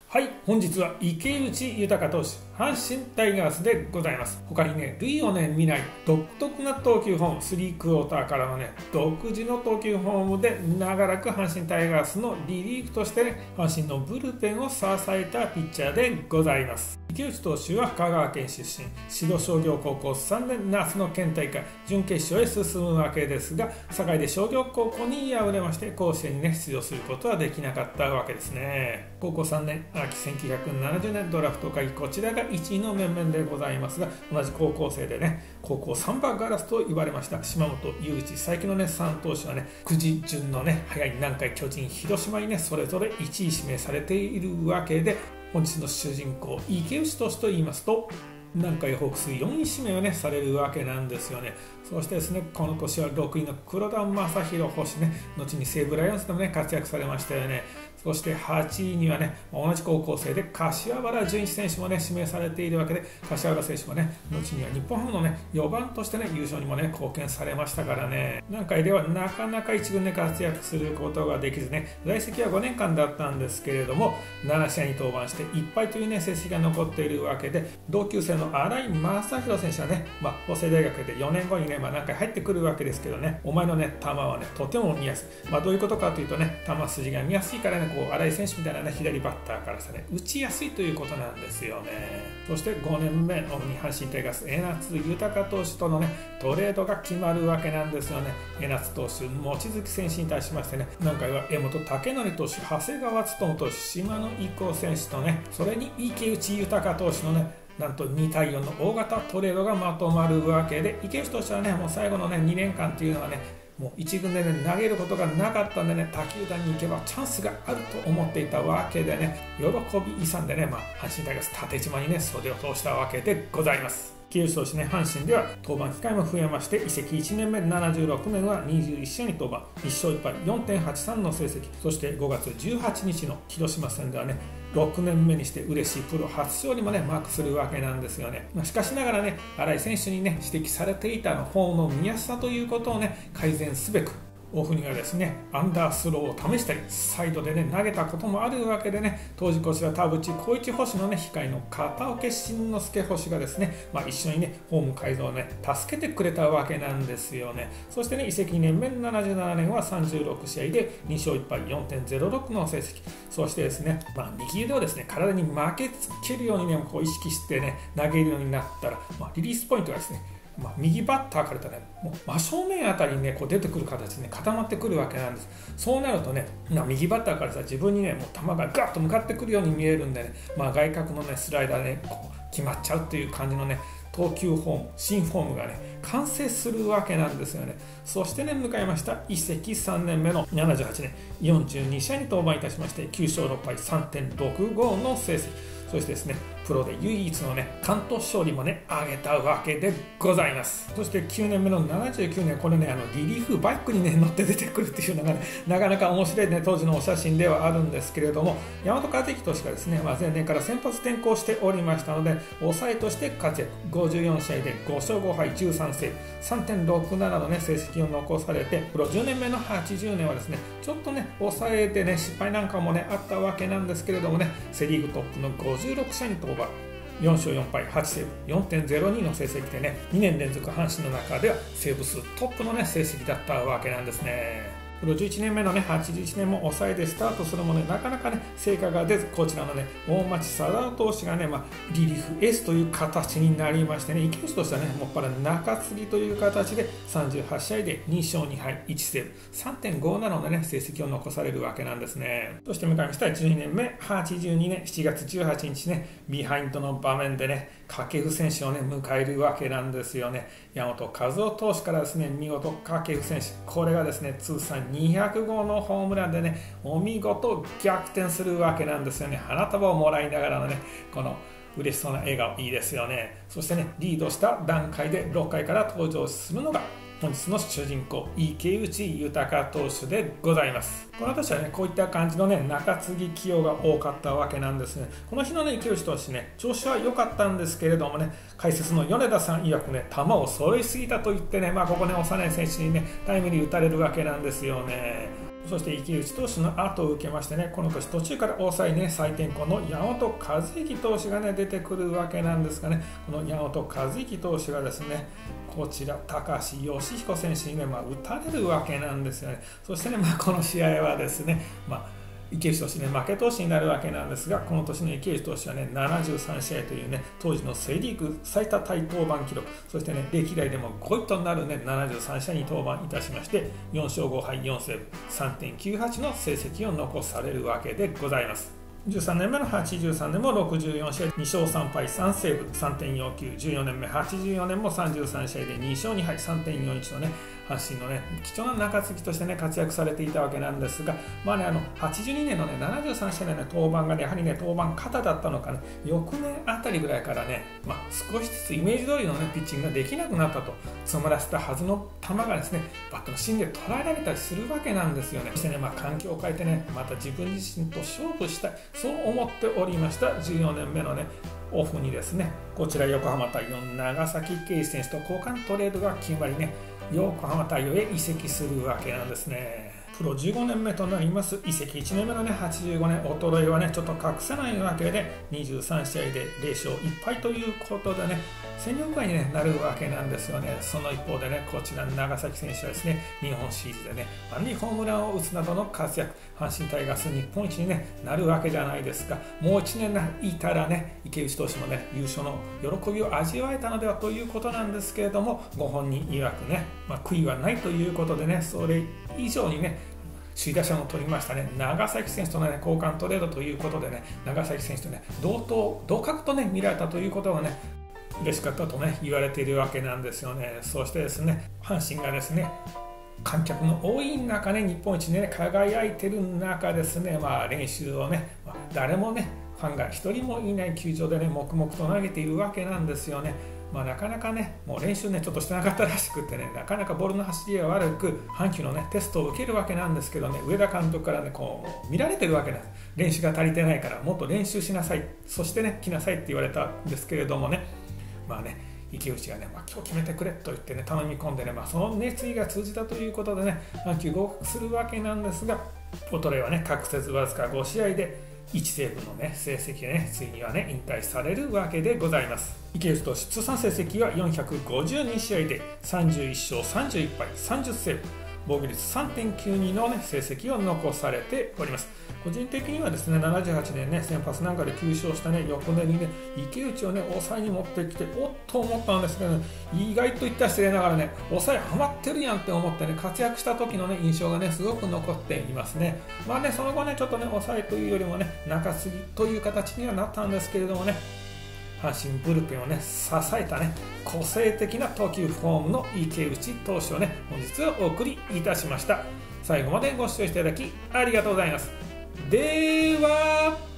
はい、本日は池内豊投手、阪神タイガースでございます。他にね、類をね、見ない独特な投球フォーム、3クォーターからのね、独自の投球フォームで長らく阪神タイガースのリリーフとしてね、阪神のブルペンを支えたピッチャーでございます。池内投手は香川県出身、指導商業高校3年夏の県大会準決勝へ進むわけですが、堺で商業高校に敗れまして甲子園にね出場することはできなかったわけですね。高校3年秋1970年ドラフト会、こちらが1位の面々でございますが、同じ高校生でね、高校3番ガラスと言われました島本雄一、最近のね3投手はね、9時順のね早い南海、巨人、広島にねそれぞれ1位指名されているわけで、本日の主人公池内投手と言いますと、南海ホークス4位指名をねされるわけなんですよね。そしてですね、この年は6位の黒田正宏捕手ね、後に西武ライオンズでもね活躍されましたよね。そして8位にはね、同じ高校生で柏原純一選手もね指名されているわけで、柏原選手もね後には日本ハムのね4番としてね優勝にもね貢献されましたからね。南海ではなかなか1軍で活躍することができずね、在籍は5年間だったんですけれども、7試合に登板して1敗というね成績が残っているわけで、同級生の新井正宏選手はね、法政大学で4年後にね南海入ってくるわけですけどね、お前のね球はねとても見やすい、どういうことかというとね、球筋が見やすいからね、新井選手みたいなね左バッターからさね打ちやすいということなんですよね。そして5年目の阪神タイガース江夏豊投手とのねトレードが決まるわけなんですよね。江夏投手、望月選手に対しましてね、南海は江本武則投手、長谷川勉投手、島野郁夫選手とね、それに池内豊投手のねなんと2対4の大型トレードがまとまるわけで、池内投手はねもう最後のね2年間っていうのはね、もう1軍で、ね、投げることがなかったんでね、他球団に行けばチャンスがあると思っていたわけでね、喜び勇んでね、阪神タイガース縦島にね袖を通したわけでございます。池内投手ね、阪神では登板機会も増えまして、移籍1年目76年は21試合に登板、1勝1敗 4.83 の成績、そして5月18日の広島戦ではね、6年目にして嬉しいプロ初勝利もねマークするわけなんですよね。しかしながらね、新井選手にね指摘されていたフォームの見やすさということをね改善すべく、オフにはですねアンダースローを試したり、サイドでね投げたこともあるわけでね、当時こちら田淵浩一捕手のね控えの片岡慎之介捕手がですね、一緒にねフォーム改造をね助けてくれたわけなんですよね。そしてね、移籍2年目の77年は36試合で2勝1敗 4.06 の成績、そしてですね、右腕をですね体に負けつけるようにねこう意識してね投げるようになったら、リリースポイントがですね、右バッターから言ったら、ね、もう真正面あたりに、ね、こう出てくる形で、ね、固まってくるわけなんです。そうなるとね、右バッターからさ自分にねもう球がガッと向かってくるように見えるんでね、外角の、ね、スライダーで、ね、こう決まっちゃうっていう感じのね投球フォーム、新フォームがね完成するわけなんですよね。そしてね迎えました移籍3年目の78年42試合に登板いたしまして、9勝6敗 3.65 の成績、そしてですねプロで唯一のね完投勝利もね挙げたわけでございます。そして9年目の79年、これねリリーフバイクにね乗って出てくるっていうのがねなかなか面白いね当時のお写真ではあるんですけれども、大和和之投手がですね、前年から先発転向しておりましたので、抑えとして活躍、54試合で5勝5敗13セーブ 3.67 のね成績を残されて、プロ10年目の80年はですねちょっとね抑えてね失敗なんかもねあったわけなんですけれどもね、セリーグトップの56試合に登板、4勝4敗8セーブ 4.02 の成績でね、2年連続阪神の中ではセーブ数トップのね成績だったわけなんですね。プロ11年目のね81年も抑えでスタートするもねなかなかね成果が出ず、こちらのね大町貞夫投手がね、リリーフエースという形になりましてね、池内としてはねもっぱら中継ぎという形で38試合で2勝2敗1セーブ 3.57 のね成績を残されるわけなんですね。そして迎えました12年目82年7月18日ね、ビハインドの場面でね掛布選手をね迎えるわけなんですよね。大和和夫投手からですね見事掛布選手、これがですね通算200号のホームランでねお見事逆転するわけなんですよね。花束をもらいながらのねこの嬉しそうな笑顔、いいですよね。そしてねリードした段階で6回から登場するのが本日の主人公池内豊投手でございます。この年はねこういった感じのね中継ぎ起用が多かったわけなんですね。この日のね池内投手ね調子は良かったんですけれどもね、解説の米田さん曰くね球を揃いすぎたと言ってね、ここね幼い選手にねタイムリー打たれるわけなんですよね。 そして池内投手の後を受けましてね、この年途中から抑えね、再転向の山本和之投手がね、出てくるわけなんですがね、この山本和之投手がですね、こちら高橋義彦選手にね、打たれるわけなんですよね。そしてね、この試合はですね、池内投手ね、負け投手になるわけなんですが、この年の池内投手はね、73試合というね、当時のセ・リーグ最多タイ登板記録、そしてね、歴代でも5位となるね、73試合に登板いたしまして、4勝5敗4セーブ、3.98 の成績を残されるわけでございます。13年目の83年も64試合2勝3敗3セーブ 3.49、14年目84年も33試合で2勝2敗 3.41 のね、阪神のね、貴重な中継ぎとしてね、活躍されていたわけなんですが、82年のね、73試合のね、登板がね、やはりね、登板肩だったのかね、翌年あたりぐらいからね、少しずつイメージ通りのね、ピッチングができなくなったと、詰まらせたはずの球がですね、バットの芯で捉えられたりするわけなんですよね。そしてね、環境を変えてね、また自分自身と勝負したい、そう思っておりました。14年目のね、オフにですね、こちら横浜大洋長崎圭司選手と交換トレードが決まりね、横浜大洋へ移籍するわけなんですね。プロ15年目となります移籍1年目のね、85年衰えはね、ちょっと隠せないわけで、23試合で0勝1敗ということでね、戦力外に、なるわけなんですよね。その一方でね、こちら長崎選手はですね、日本シリーズでね、満塁ホームランを打つなどの活躍、阪神タイガース日本一に、なるわけじゃないですか。もう1年いたらね、池内投手もね、優勝の喜びを味わえたのではということなんですけれども、ご本人曰くね、悔いはないということでね、それ以上にね、首位打者も取りましたね、長崎選手との、ね、交換トレードということでね、長崎選手とね、同格とね、見られたということがね、嬉しかったとね、言われているわけなんですよね。そしてですね、阪神がですね、観客の多い中ね、日本一にね、輝いている中ですね、練習をね、誰もね、ファンが一人もいない球場でね、黙々と投げているわけなんですよね。なかなかね、もう練習ね、ちょっとしてなかったらしくてね、なかなかボールの走りが悪く、阪急のね、テストを受けるわけなんですけどね、上田監督からね、見られてるわけなんです。練習が足りてないから、もっと練習しなさい、そしてね、来なさいって言われたんですけれどもね、池内がね、今日決めてくれと言ってね、頼み込んでね、その熱意が通じたということでね、阪急合格するわけなんですが、衰えはね、隠せずわずか5試合で、1セーブの、ね、成績がね、ついにはね、引退されるわけでございます。池内投手通算成績は452試合で31勝31敗30セーブ、防御率 3.92 の、ね、成績を残されております。個人的にはですね、78年ね、先発なんかで9勝したね、翌年にね、池内をね、抑えに持ってきて、おっと思ったんですけどね、意外と言ったら失礼ながらね、抑えハマってるやんって思ってね、活躍した時のね、印象がね、すごく残っていますね。その後ね、ちょっとね、抑えというよりもね、中継ぎという形にはなったんですけれどもね、阪神ブルペンをね、支えたね、個性的な投球フォームの池内投手をね、本日はお送りいたしました。最後までご視聴いただきありがとうございます。では。